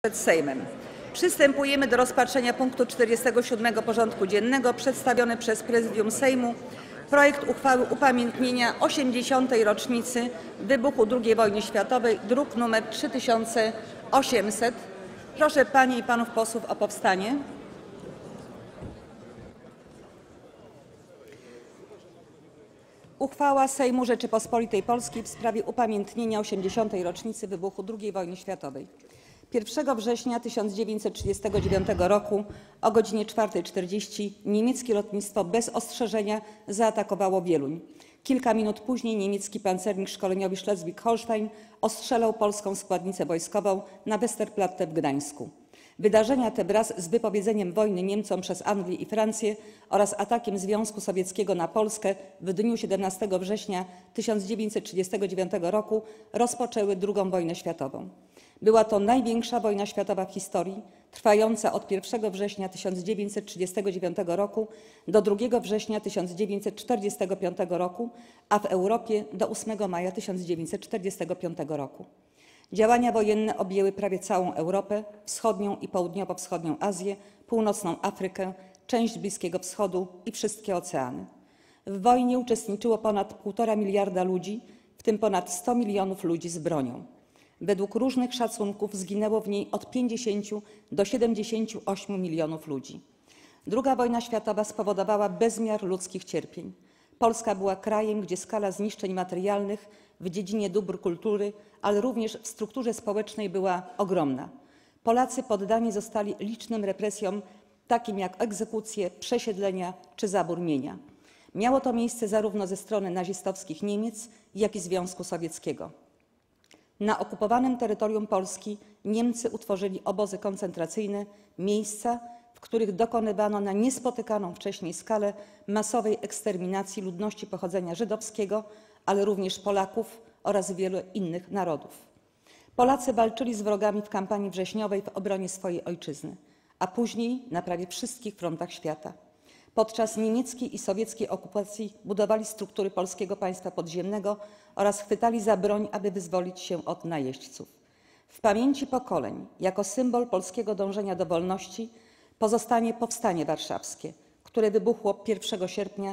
przed Sejmem. Przystępujemy do rozpatrzenia punktu 47. porządku dziennego przedstawiony przez Prezydium Sejmu projekt uchwały upamiętnienia 80. rocznicy wybuchu II wojny światowej, druk nr 3800. Proszę panie i panów posłów o powstanie. Uchwała Sejmu Rzeczypospolitej Polskiej w sprawie upamiętnienia 80. rocznicy wybuchu II wojny światowej. 1 września 1939 roku o godzinie 4:40 niemieckie lotnictwo bez ostrzeżenia zaatakowało Wieluń. Kilka minut później niemiecki pancernik szkoleniowy Schleswig-Holstein ostrzelał polską składnicę wojskową na Westerplatte w Gdańsku. Wydarzenia te wraz z wypowiedzeniem wojny Niemcom przez Anglię i Francję oraz atakiem Związku Sowieckiego na Polskę w dniu 17 września 1939 roku rozpoczęły II wojnę światową. Była to największa wojna światowa w historii, trwająca od 1 września 1939 roku do 2 września 1945 roku, a w Europie do 8 maja 1945 roku. Działania wojenne objęły prawie całą Europę, wschodnią i południowo-wschodnią Azję, północną Afrykę, część Bliskiego Wschodu i wszystkie oceany. W wojnie uczestniczyło ponad 1,5 miliarda ludzi, w tym ponad 100 milionów ludzi z bronią. Według różnych szacunków zginęło w niej od 50 do 78 milionów ludzi. II wojna światowa spowodowała bezmiar ludzkich cierpień. Polska była krajem, gdzie skala zniszczeń materialnych w dziedzinie dóbr kultury, ale również w strukturze społecznej była ogromna. Polacy poddani zostali licznym represjom, takim jak egzekucje, przesiedlenia czy zabór mienia. Miało to miejsce zarówno ze strony nazistowskich Niemiec, jak i Związku Sowieckiego. Na okupowanym terytorium Polski Niemcy utworzyli obozy koncentracyjne, miejsca, w których dokonywano na niespotykaną wcześniej skalę masowej eksterminacji ludności pochodzenia żydowskiego, ale również Polaków oraz wielu innych narodów. Polacy walczyli z wrogami w kampanii wrześniowej w obronie swojej ojczyzny, a później na prawie wszystkich frontach świata. Podczas niemieckiej i sowieckiej okupacji budowali struktury polskiego państwa podziemnego oraz chwytali za broń, aby wyzwolić się od najeźdźców. W pamięci pokoleń, jako symbol polskiego dążenia do wolności, pozostanie Powstanie Warszawskie, które wybuchło 1 sierpnia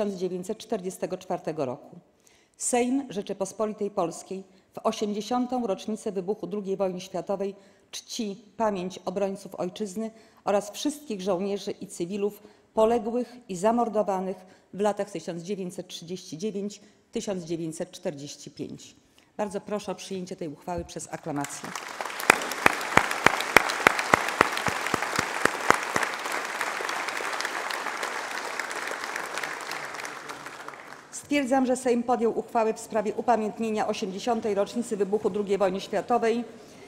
1944 roku. Sejm Rzeczypospolitej Polskiej w 80. rocznicę wybuchu II wojny światowej czci pamięć obrońców ojczyzny oraz wszystkich żołnierzy i cywilów poległych i zamordowanych w latach 1939–1945. Bardzo proszę o przyjęcie tej uchwały przez aklamację. Stwierdzam, że Sejm podjął uchwałę w sprawie upamiętnienia 80. rocznicy wybuchu II wojny światowej.